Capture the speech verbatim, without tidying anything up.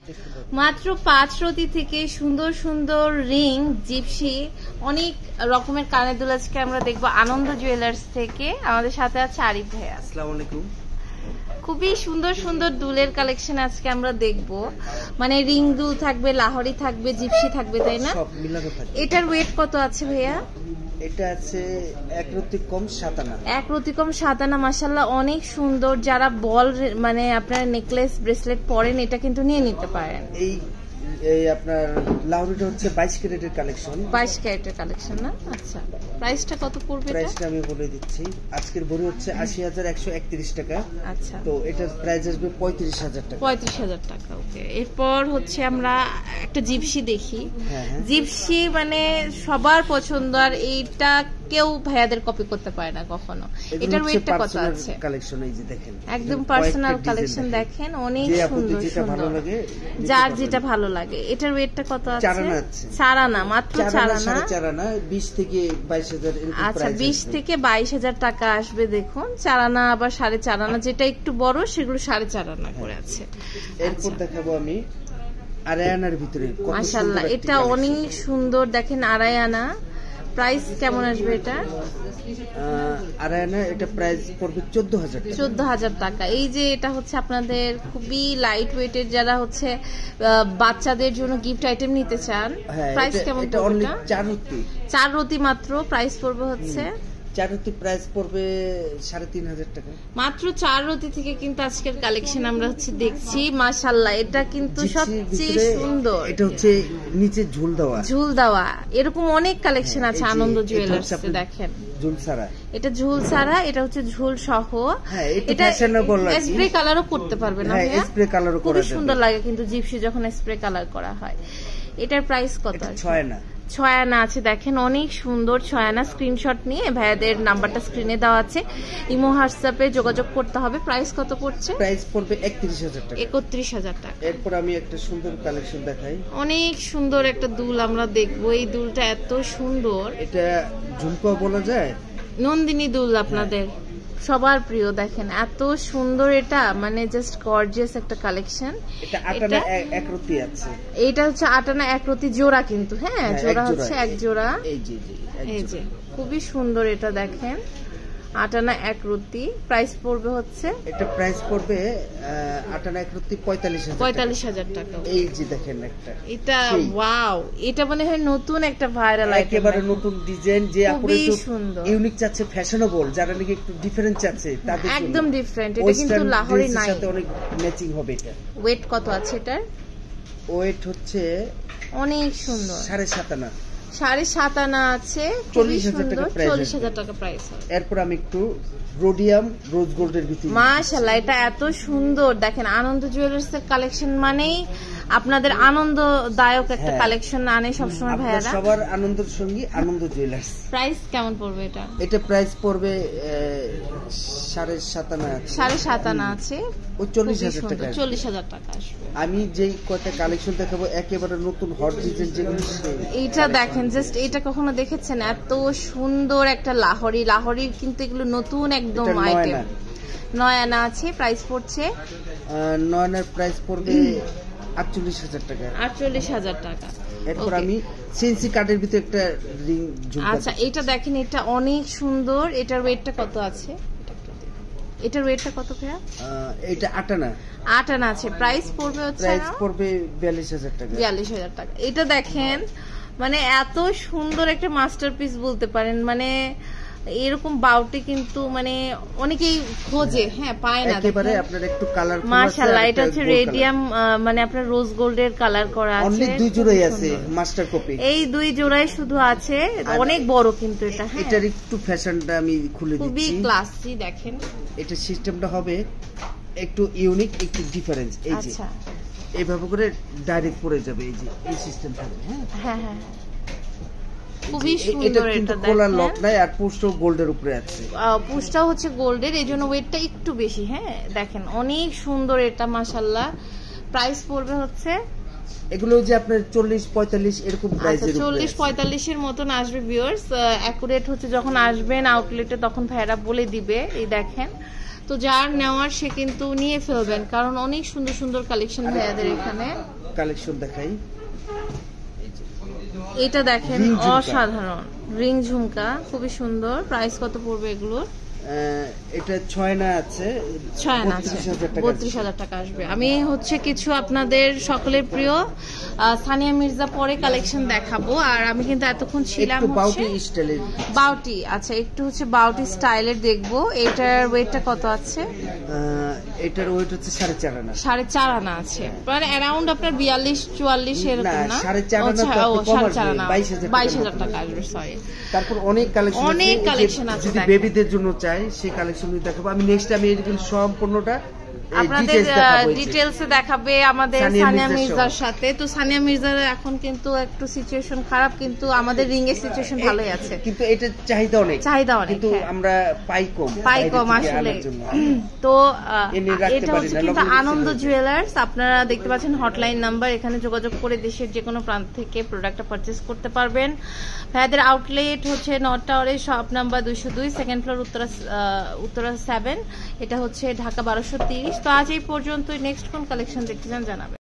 মাত্র পাঁচ রতি থেকে সুন্দর সুন্দর রিং, জিপসি, অনেক রকমের কানের দুল আজকে আমরা দেখবো আনন্দ জুয়েলার্স থেকে। আমাদের সাথে আছে আরিফ ভাইয়া। আসসালামু আলাইকুম। খুবই সুন্দর সুন্দর দুলের কালেকশন আজকে আমরা দেখবো, মানে রিং দুল থাকবে, লাহরি থাকবে, জিপসি থাকবে, তাই না? সব মিলানো থাকবে। এটার ওয়েট কত আছে ভাইয়া? এটা আছে এক রতি কম সাত আনা। এক রতি কম সাত আনা, মাশাআল্লাহ অনেক সুন্দর। যারা বল মানে আপনার নেকলেস ব্রেসলেট পরেন এটা কিন্তু নিয়ে নিতে পারেন। এই এই আপনার লাউরিটা হচ্ছে বাইশ ক্যারেটের কালেকশন। বাইশ ক্যারেটের কালেকশন না? আচ্ছা, প্রাইসটা কত পড়বে? প্রাইসটা আমি বলে দিচ্ছি। আজকের ভরি হচ্ছে আশি হাজার একশো একত্রিশ টাকা। আচ্ছা, তো এটার প্রাইস আসবে পঁয়ত্রিশ হাজার টাকা। পঁয়ত্রিশ হাজার টাকা। ওকে, এরপর হচ্ছে আমরা একটা জিপসি দেখি। হ্যাঁ, জিপসি মানে সবার পছন্দ, আর এইটা কেউ ভাইয়াদের কপি করতে পারে না কখনো। এটার ওয়েটটা কত আছে? কালেকশন এই যে দেখেন, একদম পার্সোনাল কালেকশন দেখেন, অনেক সুন্দর সুন্দর, যার যেটা ভালো লাগে। এটার ওয়েটটা কত আছে? চার আনা আছে। চার আনা, মাত্র চার আনা। চার আনা বিশ থেকে বাইশ হাজার এরকম প্রাইস। আচ্ছা, বিশ থেকে বাইশ হাজার টাকা আসবে। দেখুন, চার আনা আবার সাড়ে চার আনা, যেটা একটু বড় সেগুলো সাড়ে চার আনা করে আছে। এরপর দেখাবো আমি আড়াই আনার ভিতরে। মাশাআল্লাহ, এটা অনেক সুন্দর দেখেন, আড়াই আনা। প্রাইস কেমন আসবে এটা? আড়াই আনা, এটা প্রাইস পড়বে চোদ্দ হাজার টাকা। চোদ্দ হাজার টাকা। এই যে এটা হচ্ছে আপনাদের খুবই লাইট ওয়েটের, যারা হচ্ছে বাচ্চাদের জন্য গিফট আইটেম নিতে চান, প্রাইস কেমন পড়বে? চার রতি, চার রতি মাত্র প্রাইস পড়বে হচ্ছে চার রতি প্রাইস পড়বে সাড়ে তিন হাজার টাকা। মাত্র চার রতি থেকে কিন্তু আজকের কালেকশন আমরা হচ্ছে দেখছি। মাশাআল্লাহ, এটা কিন্তু সবচেয়ে সুন্দর। এটা হচ্ছে নিচে ঝুল দেওয়া, ঝুল দেওয়া এরকম অনেক কালেকশন আছে আনন্দ জুয়েলার্স এ। দেখেন, ঝুল ছাড়া, এটা ঝুল ছাড়া, এটা হচ্ছে ঝুল সহ। হ্যাঁ, এটা ফ্যাশনেবল লাগে। স্প্রে কালারও করতে পারবে না? হ্যাঁ, স্প্রে কালারও করা যাবে, খুব সুন্দর লাগে কিন্তু জিপসি যখন স্প্রে কালার করা হয়। এটার প্রাইস কত? ছয় আনা। ছয় আনা আছে। দেখেন, অনেক সুন্দর ছয় আনা। স্ক্রিনশট নিয়ে ভাইয়াদের নাম্বারটা স্ক্রিনে দেওয়া আছে, ইমো হোয়াটসঅ্যাপে যোগাযোগ করতে হবে। প্রাইস কত পড়ছে? প্রাইস পড়বে একত্রিশ হাজার টাকা। একত্রিশ হাজার টাকা। এরপর আমি একটা সুন্দর কালেকশন দেখাই। অনেক সুন্দর একটা দুল আমরা দেখবো। এই দুলটা এত সুন্দর, এটা ঝুমকা বলা যায়, নন্দিনী দুল আপনাদের সবার প্রিয়। দেখেন এত সুন্দর, এটা মানে জাস্ট গর্জিয়াস একটা কালেকশন। এটা আটানা এক রতি আছে। এটা হচ্ছে আটানা এক রতি জোড়া কিন্তু। হ্যাঁ, জোড়া হচ্ছে এক জোড়া। এই যে এই যে খুবই সুন্দর এটা দেখেন, আটানা এক রতি। প্রাইস পড়বে হচ্ছে, এটা প্রাইস পড়বে আটানা এক রতি পঁয়তাল্লিশ হাজার পঁয়তাল্লিশ হাজার টাকা। এই যে দেখেন একটা, এটা ওয়াও, এটা মনে হয় নতুন একটা ভাইরাল আইটেম, একেবারে নতুন ডিজাইন। যে খুবই সুন্দর, ইউনিক চাচ্ছে, ফ্যাশনেবল, যারা নাকি একটু ডিফারেন্ট চাচ্ছে তাদের জন্য একদম ডিফারেন্ট। এটা কিন্তু লাহোরি নাই, সাথে অনেক ম্যাচিং হবে। এটা ওয়েট কত আছে? এটার ওয়েট হচ্ছে অনেক সুন্দর, সাড়ে সাত আনা। সাড়ে সাত আনা আছে, চল্লিশ হাজার টাকা। চল্লিশ হাজার টাকা প্রাইস। এরপর আমি একটু রোডিয়াম রোজ গোল্ডের ভিতরে। মাশাআল্লাহ, এটা এত সুন্দর। দেখেন, আনন্দ জুয়েলার্স এর কালেকশন মানেই আপনাদের আনন্দদায়ক একটা কালেকশন আনে সবসময় ভাইয়ারা। সবার আনন্দের সঙ্গী আনন্দ জুয়েলার্স। প্রাইস কেমন পড়বে এটা? এটা প্রাইস পড়বে সাড়ে সাত আনা। সাড়ে সাত আনা আছে, ওই চল্লিশ হাজার টাকা। চল্লিশ হাজার টাকা আসবে। আমি যেই কয়টা কালেকশন দেখাবো একেবারে নতুন হট ডিজাইন যেগুলো। এইটা দেখেন, জাস্ট এটা কখনো দেখেছেন? এত সুন্দর একটা লাহোরি। লাহোরির কিন্তু এগুলো নতুন একদম আইটেম। নয় আনা আছে। প্রাইস পড়ছে নয় আনার প্রাইস পড়বে আটচল্লিশ হাজার টাকা। আটচল্লিশ হাজার টাকা। এরপর আমি সিএনসি কার্ডের ভিতরে একটা রিং ঝুমকা। আচ্ছা, এটা দেখেন, এটা অনেক সুন্দর। এটার ওয়েটটা কত আছে? এটার ওয়েটটা কত ভাইয়া? এটা আট আনা। আট আনা আছে। প্রাইস পড়বে হচ্ছে, প্রাইস পড়বে বিয়াল্লিশ হাজার টাকা। বিয়াল্লিশ হাজার টাকা। এটা দেখেন, মানে এত সুন্দর একটা মাস্টারপিস বলতে পারেন। মানে এরকম বাউটি কিন্তু মানে অনেকেই খোঁজে, হ্যাঁ, পায় না। একেবারে আপনার একটু কালার, মাশাআল্লাহ, এটা হচ্ছে রেডিয়াম, মানে আপনার রোজ গোল্ডের কালার করা আছে। অনলি দুই জোড়াই আছে মাস্টার কপি। এই দুই জোড়াই শুধু আছে, অনেক বড় কিন্তু এটা। হ্যাঁ, এটার একটু ফ্যাশনটা আমি খুলে দিচ্ছি, খুবই ক্লাসি। দেখেন, এটা সিস্টেমটা হবে একটু ইউনিক, একটু ডিফারেন্স। এই যে এইভাবে করে ডাইরেক্ট পড়ে যাবে, এই যে এই সিস্টেম থাকবে। হ্যাঁ হ্যাঁ, খুবই সুন্দর। এটা কোলার লক নাই, আর পুশটাও গোল্ডের উপরে আছে। পুশটাও হচ্ছে গোল্ডের, এইজন্য ওয়েটটা একটু বেশি। হ্যাঁ, দেখেন অনেক সুন্দর এটা, মাশাআল্লাহ। প্রাইস পড়বে হচ্ছে, এগুলো যে আপনার চল্লিশ পঁয়তাল্লিশ এরকম প্রাইসের উপরে, চল্লিশ পঁয়তাল্লিশ এর মতন আসবে ভিউয়ার্স। অ্যাকুরেট হচ্ছে যখন আসবেন আউটলেটে তখন ভাইরা বলে দিবে। এই দেখেন তো যার নেওয়ার সে কিন্তু নিয়ে ফেলবেন, কারণ অনেক সুন্দর সুন্দর কালেকশন ভাইয়াদের এখানে। কালেকশন দেখাই, এটা দেখেন অসাধারণ রিং ঝুমকা, খুবই সুন্দর। প্রাইস কত পড়বে এগুলোর? এটা ছয় না আছে, ছয় না আছে, বত্রিশ হাজার টাকা আসবে। আমি হচ্ছে কিছু আপনাদের সকলের প্রিয় সানিয়া মির্জা পরে কালেকশন দেখাবো। আর আমি কিন্তু এতক্ষণ ছিলাম বাউটি স্টাইলের, বাউটি আচ্ছা একটু হচ্ছে বাউটি স্টাইলের দেখবো। এটার ওয়েটটা কত আছে? এটার ওয়েট হচ্ছে সাড়ে চার আনা, সাড়ে চার আনা আছে, মানে অ্যারাউন্ড আপনার বিয়াল্লিশ চুয়াল্লিশ এরকম না? সাড়ে চার আনা, সাড়ে চার আনা, বাইশ হাজার টাকা আসবে। সরি, তারপর অনেক কালেকশন, অনেক কালেকশন আছে। যদি বেবিদের জন্য চাই সেই কালেকশন দেখাবো আমি নেক্সট। আমি এরকম সম্পূর্ণটা আপনাদের ডিটেইলসে দেখাবে আমাদের সানিয়া মির্জার সাথে। তো সানিয়া মির্জার এখন কিন্তু একটু সিচুয়েশন খারাপ, কিন্তু আমাদের রিং এর সিচুয়েশন ভালোই আছে, কিন্তু এটা চাহিদা অনেক, চাহিদা অনেক, কিন্তু আমরা পাই কম, পাই কম আসলে। তো এটা হচ্ছে কিন্তু আনন্দ জুয়েলার্স, আপনারা দেখতে পাচ্ছেন হটলাইন নাম্বার, এখানে যোগাযোগ করে দেশের যে কোনো প্রান্ত থেকে প্রোডাক্টটা পারচেজ করতে পারবেন। ভাইয়াদের আউটলেট হচ্ছে নর্থ টাওয়ারের শপ নাম্বার দুইশো দুই, second floor, Uttara Uttara seven. এটা হচ্ছে ঢাকা বারোশো তিরিশ। তো আজ এই পর্যন্ত, নেক্সট কোন কালেকশন দেখতে চান জানাবেন।